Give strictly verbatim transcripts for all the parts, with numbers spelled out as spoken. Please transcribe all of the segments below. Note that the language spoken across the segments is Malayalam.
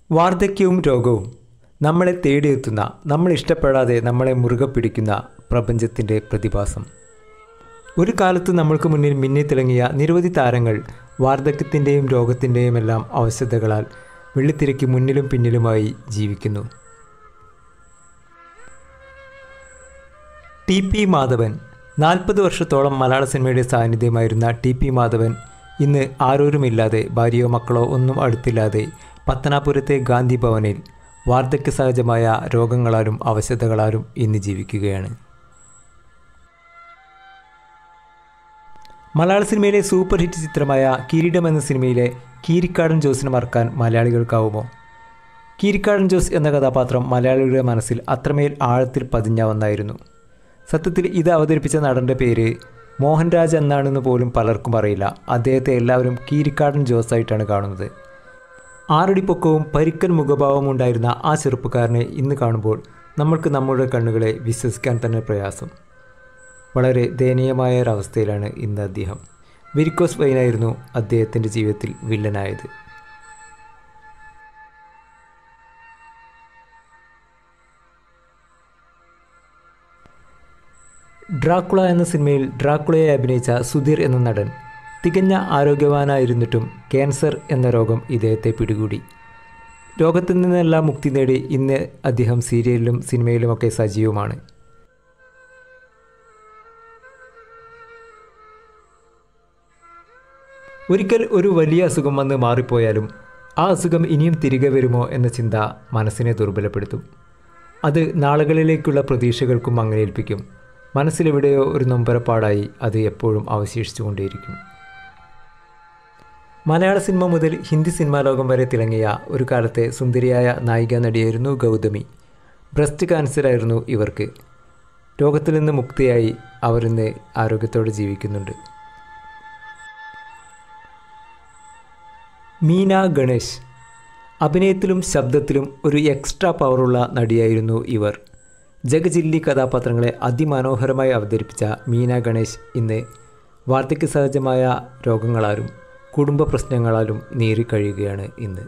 വാർദ്ധക്യവും രോഗവും നമ്മളെ തേടിയെത്തുന്ന, നമ്മൾ ഇഷ്ടപ്പെടാതെ നമ്മളെ മുറുകെ പിടിക്കുന്ന പ്രപഞ്ചത്തിൻ്റെ പ്രതിഭാസം. ഒരു കാലത്ത് നമ്മൾക്ക് മുന്നിൽ മിന്നിത്തിളങ്ങിയ നിരവധി താരങ്ങൾ വാർദ്ധക്യത്തിൻ്റെയും രോഗത്തിൻ്റെയും എല്ലാം അവശതകളാൽ വെള്ളിത്തിരയ്ക്ക് മുന്നിലും പിന്നിലുമായി ജീവിക്കുന്നു. T P Madhavan. നാൽപ്പത് വർഷത്തോളം മലയാള സിനിമയുടെ സാന്നിധ്യമായിരുന്ന ടി പി മാധവൻ ഇന്ന് ആരോരുമില്ലാതെ, ഭാര്യയോ മക്കളോ ഒന്നും അടുത്തില്ലാതെ പത്തനാപുരത്തെ ഗാന്ധി ഭവനിൽ വാർദ്ധക്യ സഹജമായ രോഗങ്ങളാലും അവശതകളാലും ഇന്ന് ജീവിക്കുകയാണ്. മലയാള സിനിമയിലെ സൂപ്പർ ഹിറ്റ് ചിത്രമായ കിരീടം എന്ന സിനിമയിലെ കീരിക്കാടൻ ജോസിനെ മറക്കാൻ മലയാളികൾക്കാവുമോ? കീരിക്കാടൻ ജോസ് എന്ന കഥാപാത്രം മലയാളികളുടെ മനസ്സിൽ അത്രമേൽ ആഴത്തിൽ പതിഞ്ഞ ഒന്നായിരുന്നു. സത്യത്തിൽ ഇത് അവതരിപ്പിച്ച നടൻ്റെ പേര് മോഹൻരാജ് എന്നാണെന്ന് പോലും പലർക്കും അറിയില്ല. അദ്ദേഹത്തെ എല്ലാവരും കീരിക്കാടൻ ജോസായിട്ടാണ് കാണുന്നത്. ആറടി പൊക്കവും പരിക്കൻ മുഖഭാവവും ഉണ്ടായിരുന്ന ആ ചെറുപ്പക്കാരനെ ഇന്ന് കാണുമ്പോൾ നമ്മൾക്ക് നമ്മുടെ കണ്ണുകളെ വിശ്വസിക്കാൻ തന്നെ പ്രയാസം. വളരെ ദയനീയമായ ഒരവസ്ഥയിലാണ് ഇന്ന് അദ്ദേഹം. വെരിക്കോസ് വെയിനായിരുന്നു അദ്ദേഹത്തിൻ്റെ ജീവിതത്തിൽ വില്ലനായത്. ഡ്രാക്കുള എന്ന സിനിമയിൽ ഡ്രാക്കുളയെ അഭിനയിച്ച സുധീർ എന്ന നടൻ തികഞ്ഞ ആരോഗ്യവാനായിരുന്നിട്ടും ക്യാൻസർ എന്ന രോഗം ഇദ്ദേഹത്തെ പിടികൂടി. രോഗത്തിൽ നിന്നെല്ലാം മുക്തി നേടി ഇന്ന് അദ്ദേഹം സീരിയലിലും സിനിമയിലുമൊക്കെ സജീവമാണ്. ഒരിക്കൽ ഒരു വലിയ അസുഖം വന്ന് മാറിപ്പോയാലും ആ അസുഖം ഇനിയും തിരികെ വരുമോ എന്ന ചിന്ത മനസ്സിനെ ദുർബലപ്പെടുത്തും. അത് നാളുകളിലേക്കുള്ള പ്രതീക്ഷകൾക്കും മങ്ങലേൽപ്പിക്കും. മനസ്സിലെവിടെയോ ഒരു നൊമ്പരപ്പാടായി അത് എപ്പോഴും അവശേഷിച്ചു കൊണ്ടേയിരിക്കും. മലയാള സിനിമ മുതൽ ഹിന്ദി സിനിമാ ലോകം വരെ തിളങ്ങിയ ഒരു കാലത്തെ സുന്ദരിയായ നായിക നടിയായിരുന്നു ഗൗതമി. ബ്രസ്റ്റ് ക്യാൻസറായിരുന്നു ഇവർക്ക്. രോഗത്തിൽ നിന്ന് മുക്തിയായി അവരിന്ന് ആരോഗ്യത്തോടെ ജീവിക്കുന്നുണ്ട്. മീന ഗണേഷ്. അഭിനയത്തിലും ശബ്ദത്തിലും ഒരു എക്സ്ട്രാ പവറുള്ള നടിയായിരുന്നു ഇവർ. ജഗജില്ലി കഥാപാത്രങ്ങളെ അതിമനോഹരമായി അവതരിപ്പിച്ച മീന ഗണേഷ് ഇന്ന് വാർദ്ധക്യ സഹജമായ രോഗങ്ങളാലും കുടുംബ പ്രശ്നങ്ങളാലും നീറിക്കഴിയുകയാണ് ഇന്ന്.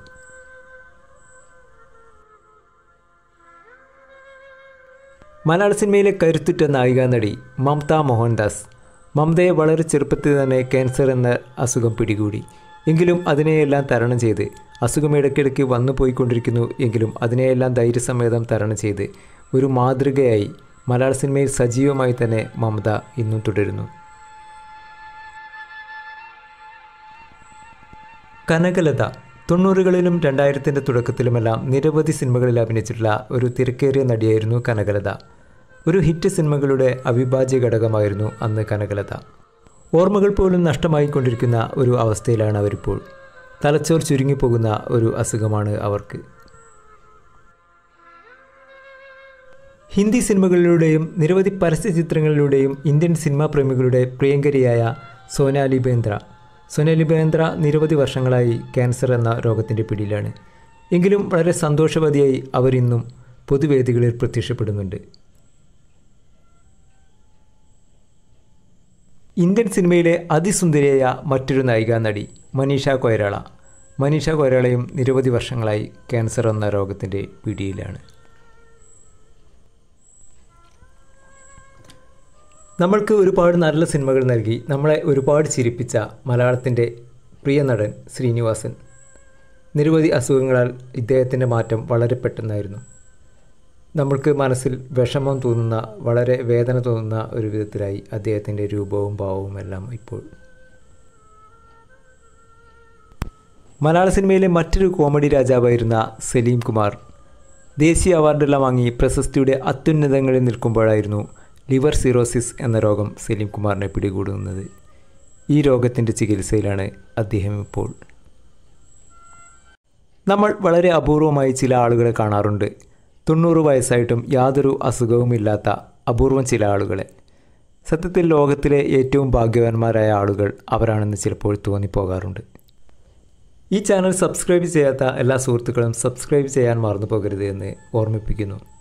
മലയാള സിനിമയിലെ കരുത്തുറ്റ നായിക നടി മമത മോഹൻദാസ്. മമതയെ വളരെ ചെറുപ്പത്തിൽ തന്നെ ക്യാൻസർ എന്ന അസുഖം പിടികൂടി. എങ്കിലും അതിനെയെല്ലാം തരണം ചെയ്ത്, അസുഖം ഇടയ്ക്കിടയ്ക്ക് വന്നു പോയിക്കൊണ്ടിരിക്കുന്നു എങ്കിലും അതിനെയെല്ലാം ധൈര്യസമേതം തരണം ചെയ്ത് ഒരു മാതൃകയായി മലയാള സിനിമയിൽ സജീവമായി തന്നെ മമത ഇന്നും തുടരുന്നു. കനകലത. തൊണ്ണൂറുകളിലും രണ്ടായിരത്തിൻ്റെ തുടക്കത്തിലുമെല്ലാം നിരവധി സിനിമകളിൽ അഭിനയിച്ചിട്ടുള്ള ഒരു തിരക്കേറിയ നടിയായിരുന്നു കനകലത. ഒരു ഹിറ്റ് സിനിമകളുടെ അവിഭാജ്യ ഘടകമായിരുന്നു അന്ന് കനകലത. ഓർമ്മകൾ പോലും നഷ്ടമായിക്കൊണ്ടിരിക്കുന്ന ഒരു അവസ്ഥയിലാണ് അവരിപ്പോൾ. തലച്ചോർ ചുരുങ്ങിപ്പോകുന്ന ഒരു അസുഖമാണ് അവർക്ക്. ഹിന്ദി സിനിമകളിലൂടെയും നിരവധി പരസ്യ ചിത്രങ്ങളിലൂടെയും ഇന്ത്യൻ സിനിമാ പ്രേമികളുടെ പ്രിയങ്കരിയായ സോനാലിബേന്ദ്ര. സോനാലിബേന്ദ്ര നിരവധി വർഷങ്ങളായി ക്യാൻസർ എന്ന രോഗത്തിൻ്റെ പിടിയിലാണ്. എങ്കിലും വളരെ സന്തോഷവതിയായി അവരിന്നും പൊതുവേദികളിൽ പ്രത്യക്ഷപ്പെടുന്നുണ്ട്. ഇന്ത്യൻ സിനിമയിലെ അതിസുന്ദരിയായ മറ്റൊരു നായിക നടി മനീഷ കൊയിരാള. മനീഷ കൊയിരാളയും നിരവധി വർഷങ്ങളായി ക്യാൻസർ എന്ന രോഗത്തിൻ്റെ പിടിയിലാണ്. നമ്മൾക്ക് ഒരുപാട് നല്ല സിനിമകൾ നൽകി നമ്മളെ ഒരുപാട് ചിരിപ്പിച്ച മലയാളത്തിൻ്റെ പ്രിയ നടൻ ശ്രീനിവാസൻ. നിരവധി അസുഖങ്ങളാൽ ഇദ്ദേഹത്തിൻ്റെ മാറ്റം വളരെ പെട്ടെന്നായിരുന്നു. നമ്മൾക്ക് മനസ്സിൽ വിഷമം തോന്നുന്ന, വളരെ വേദന തോന്നുന്ന ഒരു വിധത്തിലായി അദ്ദേഹത്തിൻ്റെ രൂപവും ഭാവവും എല്ലാം ഇപ്പോൾ. മലയാള സിനിമയിലെ മറ്റൊരു കോമഡി രാജാവായിരുന്ന സലീം കുമാർ ദേശീയ അവാർഡെല്ലാം വാങ്ങി പ്രശസ്തിയുടെ അത്യുന്നതങ്ങളിൽ നിൽക്കുമ്പോഴായിരുന്നു ലിവർ സിറോസിസ് എന്ന രോഗം സലീം കുമാറിനെ പിടികൂടുന്നത്. ഈ രോഗത്തിൻ്റെ ചികിത്സയിലാണ് അദ്ദേഹം ഇപ്പോൾ. നമ്മൾ വളരെ അപൂർവമായി ചില ആളുകളെ കാണാറുണ്ട്. തൊണ്ണൂറ് വയസ്സായിട്ടും യാതൊരു അസുഖവുമില്ലാത്ത അപൂർവം ചില ആളുകളെ. സത്യത്തിൽ ലോകത്തിലെ ഏറ്റവും ഭാഗ്യവാന്മാരായ ആളുകൾ അവരാണെന്ന് ചിലപ്പോൾ തോന്നിപ്പോകാറുണ്ട്. ഈ ചാനൽ സബ്സ്ക്രൈബ് ചെയ്യാത്ത എല്ലാ സുഹൃത്തുക്കളും സബ്സ്ക്രൈബ് ചെയ്യാൻ മറന്നു പോകരുത് എന്ന് ഓർമ്മിപ്പിക്കുന്നു.